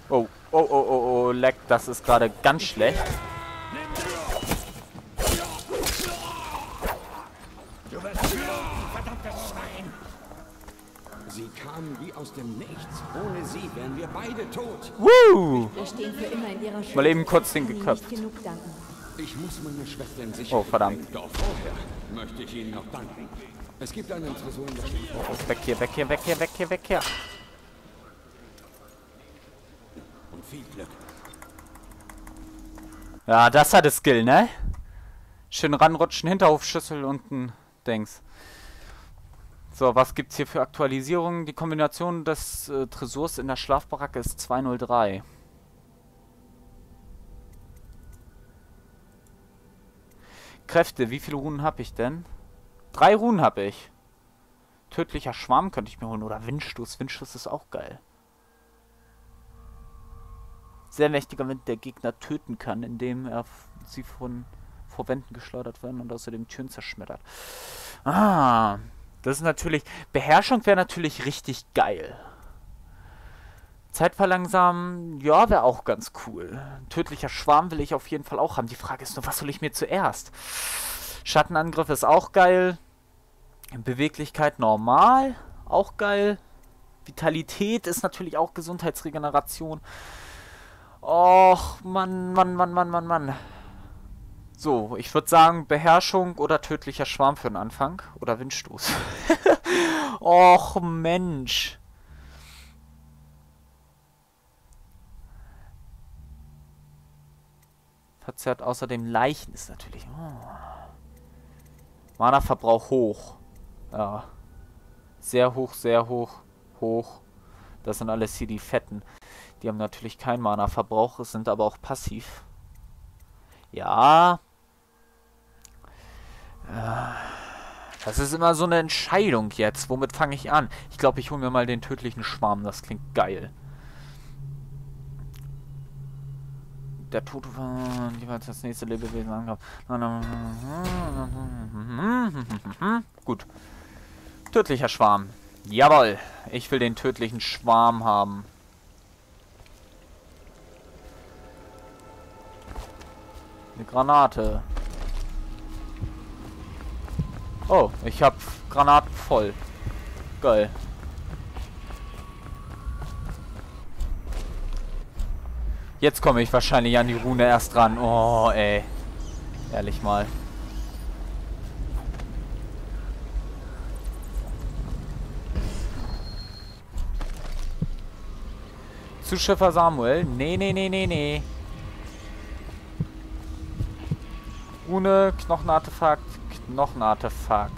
Oh, oh, oh, oh, oh, Leck, das ist gerade ganz schlecht. Du wirst bluten, verdammtes Schwein! Sie kamen wie aus dem Nichts. Ohne sie wären wir beide tot. Woo! Wir stehen für immer in ihrer Schuld. Mal eben kurz den Ich kann Ihnen geköpft. nicht genug danken. Ich muss meine Schwester in Sicherheit Oh, verdammt. bringen. Doch vorher möchte ich Ihnen noch danken. Es gibt einen Tresor in der Stadt. Weg hier, weg hier, weg hier, weg hier, weg hier. Und viel Glück. Ja, das hatte Skill, ne? Schön ranrutschen, Hinterhofschüssel und ein Dings. So, was gibt's hier für Aktualisierungen? Die Kombination des Tresors in der Schlafbaracke ist 203. Kräfte, wie viele Runen habe ich denn? 3 Runen habe ich. Tödlicher Schwarm könnte ich mir holen. Oder Windstoß. Windstoß ist auch geil. Sehr mächtiger Wind, der Gegner töten kann, indem er sie vor Wänden geschleudert werden und außerdem Türen zerschmettert. Ah, das ist natürlich... Beherrschung wäre natürlich richtig geil. Zeit verlangsamen, ja, wäre auch ganz cool. Tödlicher Schwarm will ich auf jeden Fall auch haben. Die Frage ist nur, was soll ich mir zuerst? Schattenangriff ist auch geil. Beweglichkeit normal, auch geil. Vitalität ist natürlich auch Gesundheitsregeneration. Och, Mann, Mann, Mann, Mann, Mann, Mann. So, ich würde sagen, Beherrschung oder tödlicher Schwarm für den Anfang. Oder Windstoß. Och, Mensch. Verzerrt außerdem Leichen ist natürlich... Oh. Mana-Verbrauch hoch. Ja. Sehr hoch, hoch. Das sind alles hier die Fetten. Die haben natürlich keinen Mana-Verbrauch, sind aber auch passiv. Ja. Das ist immer so eine Entscheidung jetzt. Womit fange ich an? Ich glaube, ich hole mir mal den tödlichen Schwarm. Das klingt geil. Der Tote war jeweils das nächste Lebewesen angab. Gut. Tödlicher Schwarm. Jawohl. Ich will den tödlichen Schwarm haben. Eine Granate. Oh, ich habe Granaten voll. Geil. Jetzt komme ich wahrscheinlich an die Rune erst ran. Oh, ey. Ehrlich mal. Zuschiffer Samuel. Nee, nee, nee, nee, nee. Rune, Knochenartefakt, Knochenartefakt.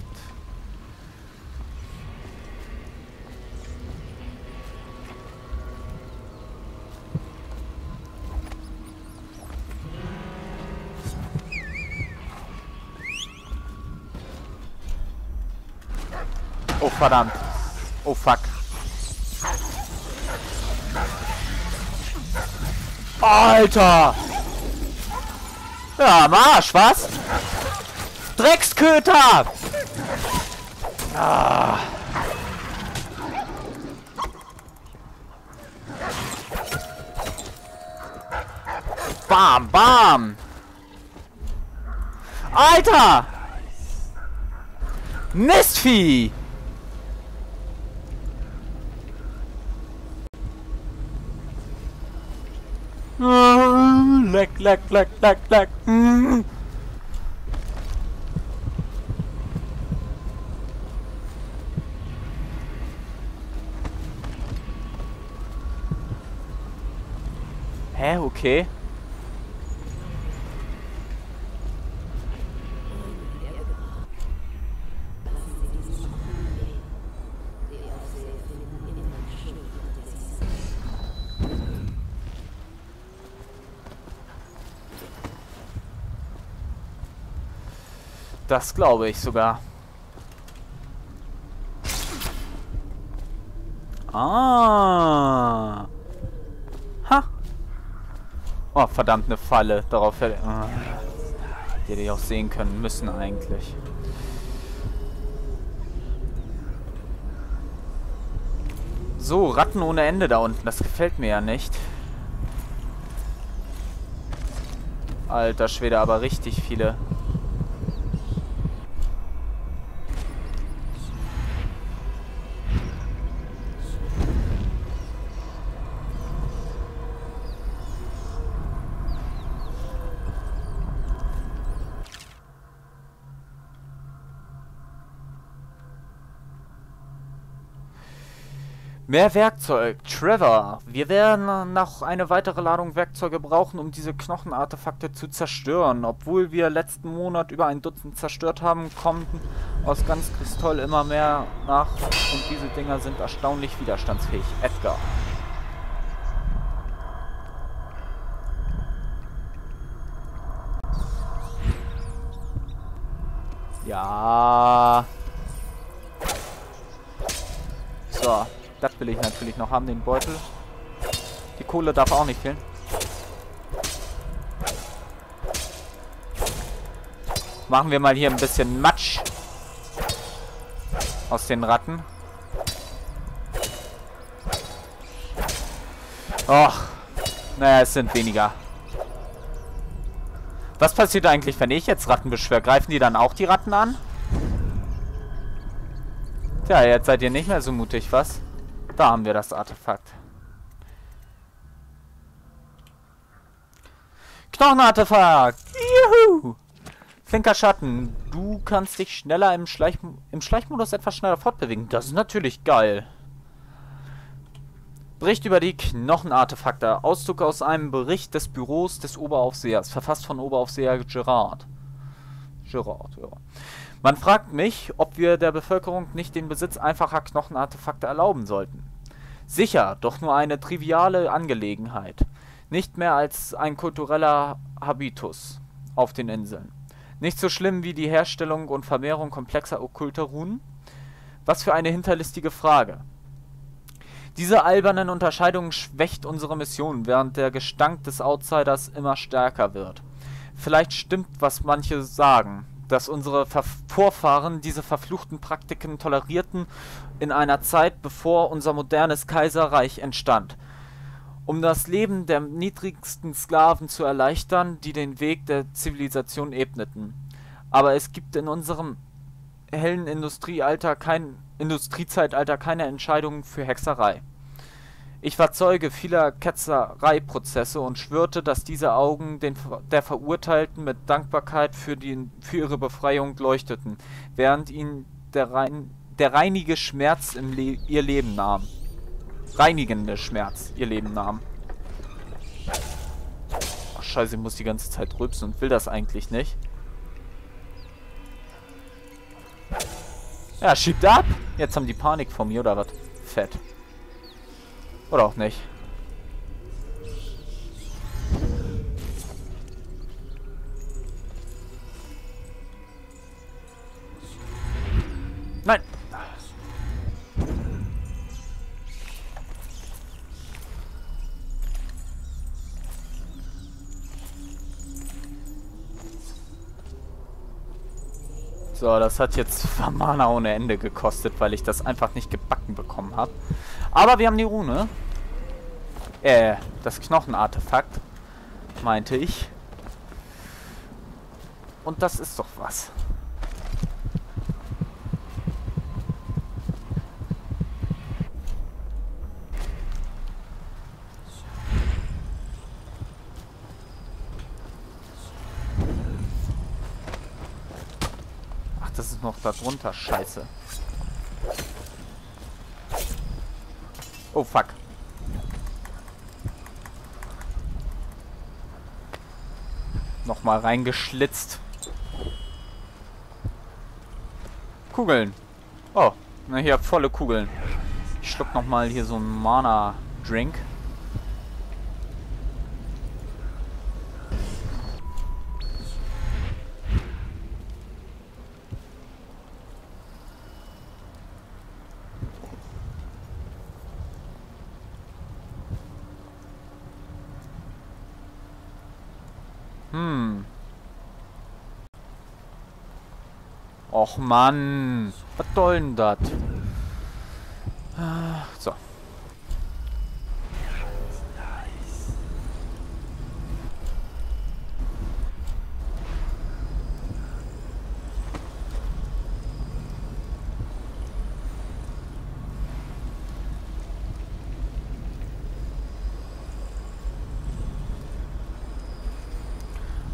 Oh, verdammt. Oh, fuck. Alter! Ja, am Arsch, was? Drecksköter! Ah. Bam, bam! Alter! Mistvieh! Leck, leck, leck, leck, leck. Hä, okay. Das glaube ich sogar. Ah. Ha. Oh, verdammt, eine Falle. Darauf hätte ich auch sehen können müssen eigentlich. So, Ratten ohne Ende da unten. Das gefällt mir ja nicht. Alter Schwede, aber richtig viele. Mehr Werkzeug. Trevor, wir werden noch eine weitere Ladung Werkzeuge brauchen, um diese Knochenartefakte zu zerstören. Obwohl wir letzten Monat über ein Dutzend zerstört haben, kommen aus ganz Kristall immer mehr nach und diese Dinger sind erstaunlich widerstandsfähig. Edgar. Ja. So. Das will ich natürlich noch haben, den Beutel. Die Kohle darf auch nicht fehlen. Machen wir mal hier ein bisschen Matsch aus den Ratten. Och, naja, es sind weniger. Was passiert eigentlich, wenn ich jetzt Ratten beschwöre? Greifen die dann auch die Ratten an? Tja, jetzt seid ihr nicht mehr so mutig, was? Da haben wir das Artefakt. Knochenartefakt! Juhu! Flinker Schatten. Du kannst dich schneller im Schleichmodus etwas schneller fortbewegen. Das ist natürlich geil. Bericht über die Knochenartefakte. Auszug aus einem Bericht des Büros des Oberaufsehers. Verfasst von Oberaufseher Gerard. Gerard, ja. Man fragt mich, ob wir der Bevölkerung nicht den Besitz einfacher Knochenartefakte erlauben sollten. Sicher, doch nur eine triviale Angelegenheit. Nicht mehr als ein kultureller Habitus auf den Inseln. Nicht so schlimm wie die Herstellung und Vermehrung komplexer okkulter Runen? Was für eine hinterlistige Frage. Diese albernen Unterscheidungen schwächt unsere Mission, während der Gestank des Outsiders immer stärker wird. Vielleicht stimmt, was manche sagen, dass unsere Vorfahren diese verfluchten Praktiken tolerierten in einer Zeit, bevor unser modernes Kaiserreich entstand. Um das Leben der niedrigsten Sklaven zu erleichtern, die den Weg der Zivilisation ebneten. Aber es gibt in unserem hellen Industriezeitalter keine Entscheidungen für Hexerei. Ich war Zeuge vieler Ketzereiprozesse und schwörte, dass diese Augen der Verurteilten mit Dankbarkeit für ihre Befreiung leuchteten, während ihnen der reinige Schmerz ihr Leben nahm. Reinigende Schmerz ihr Leben nahm. Ach scheiße, ich muss die ganze Zeit rülpsen und will das eigentlich nicht. Ja, schiebt ab! Jetzt haben die Panik vor mir, oder was? Fett. Oder auch nicht. Nein! So, das hat jetzt Mana ohne Ende gekostet, weil ich das einfach nicht gebacken bekommen habe. Aber wir haben die Rune. Das Knochenartefakt, meinte ich. Und das ist doch was. Ach, das ist noch da drunter. Scheiße. Oh, fuck. Nochmal reingeschlitzt. Kugeln. Oh, na hier volle Kugeln. Ich schluck nochmal hier so einen Mana-Drink. Och Mann, was soll denn das? So.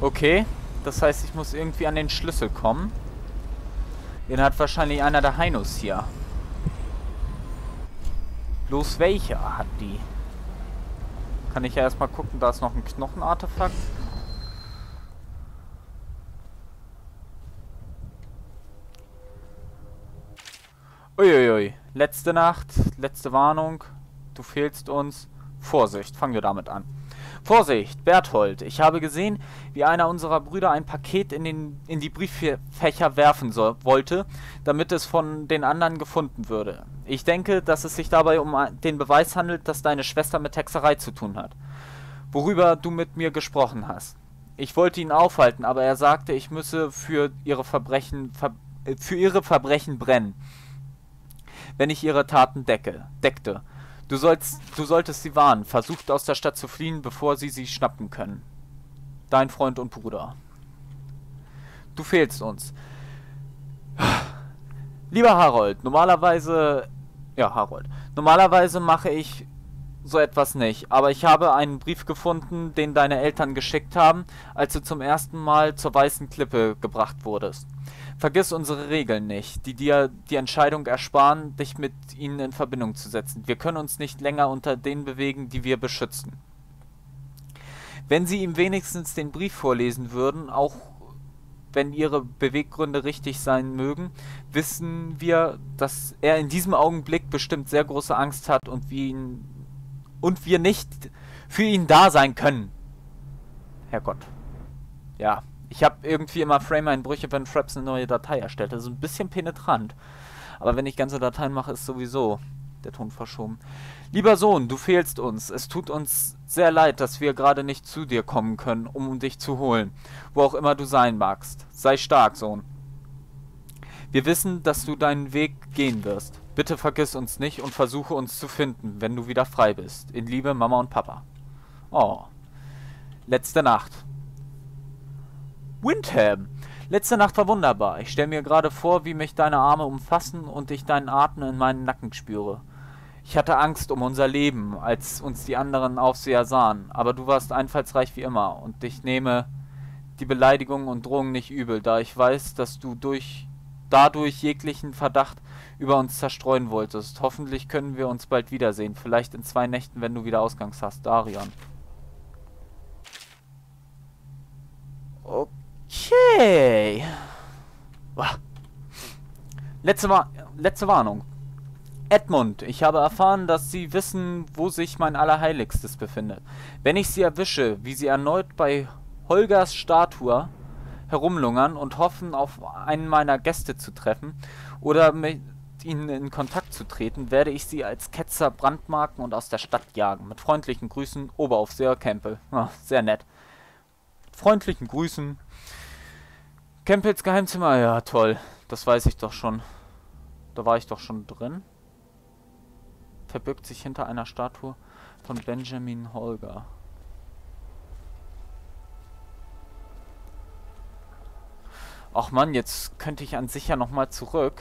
Okay, das heißt, ich muss irgendwie an den Schlüssel kommen. Den hat wahrscheinlich einer der Heinos hier. Bloß welcher hat die? Kann ich ja erstmal gucken, da ist noch ein Knochenartefakt. Uiuiui. Letzte Nacht, letzte Warnung. Du fehlst uns. Vorsicht, fangen wir damit an. Vorsicht, Berthold. Ich habe gesehen, wie einer unserer Brüder ein Paket in die Brieffächer werfen wollte, damit es von den anderen gefunden würde. Ich denke, dass es sich dabei um den Beweis handelt, dass deine Schwester mit Hexerei zu tun hat. Worüber du mit mir gesprochen hast. Ich wollte ihn aufhalten, aber er sagte, ich müsse für ihre Verbrechen brennen, wenn ich ihre Taten deckte. Du solltest sie warnen. Versucht aus der Stadt zu fliehen, bevor sie schnappen können. Dein Freund und Bruder. Du fehlst uns. Lieber Harold, normalerweise mache ich so etwas nicht, aber ich habe einen Brief gefunden, den deine Eltern geschickt haben, als du zum ersten Mal zur Weißen Klippe gebracht wurdest. Vergiss unsere Regeln nicht, die dir die Entscheidung ersparen, dich mit ihnen in Verbindung zu setzen. Wir können uns nicht länger unter denen bewegen, die wir beschützen. Wenn sie ihm wenigstens den Brief vorlesen würden, auch wenn ihre Beweggründe richtig sein mögen, wissen wir, dass er in diesem Augenblick bestimmt sehr große Angst hat und wir nicht für ihn da sein können. Herrgott. Ja. Ich habe irgendwie immer Frame-Einbrüche, wenn Fraps eine neue Datei erstellt. Das ist ein bisschen penetrant. Aber wenn ich ganze Dateien mache, ist sowieso der Ton verschoben. Lieber Sohn, du fehlst uns. Es tut uns sehr leid, dass wir gerade nicht zu dir kommen können, um dich zu holen. Wo auch immer du sein magst. Sei stark, Sohn. Wir wissen, dass du deinen Weg gehen wirst. Bitte vergiss uns nicht und versuche uns zu finden, wenn du wieder frei bist. In Liebe, Mama und Papa. Oh. Letzte Nacht. Windham. Letzte Nacht war wunderbar. Ich stelle mir gerade vor, wie mich deine Arme umfassen und ich deinen Atem in meinen Nacken spüre. Ich hatte Angst um unser Leben, als uns die anderen Aufseher sahen, aber du warst einfallsreich wie immer und ich nehme die Beleidigungen und Drohungen nicht übel, da ich weiß, dass du dadurch jeglichen Verdacht über uns zerstreuen wolltest. Hoffentlich können wir uns bald wiedersehen, vielleicht in 2 Nächten, wenn du wieder Ausgangs hast. Darion. Okay. Letzte Warnung. Edmund, ich habe erfahren, dass sie wissen, wo sich mein Allerheiligstes befindet. Wenn ich sie erwische, wie sie erneut bei Holgers Statue herumlungern und hoffen, auf einen meiner Gäste zu treffen oder mit ihnen in Kontakt zu treten, werde ich sie als Ketzer brandmarken und aus der Stadt jagen. Mit freundlichen Grüßen, Oberaufseher Campbell. Ah, sehr nett. Freundlichen Grüßen. Campbells Geheimzimmer, ja toll. Das weiß ich doch schon. Da war ich doch schon drin. Verbirgt sich hinter einer Statue von Benjamin Holger. Ach Mann, jetzt könnte ich an sich ja nochmal zurück.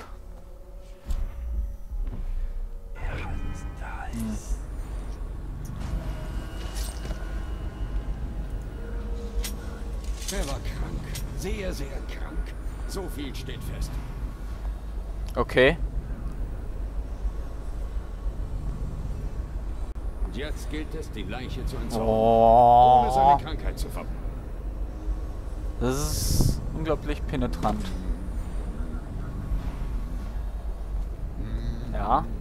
Er war krank. Sehr, sehr krank. So viel steht fest. Okay. Und jetzt gilt es, die Leiche zu entsorgen. Oh. Ohne seine Krankheit zu verbreiten. Das ist unglaublich penetrant. Ja.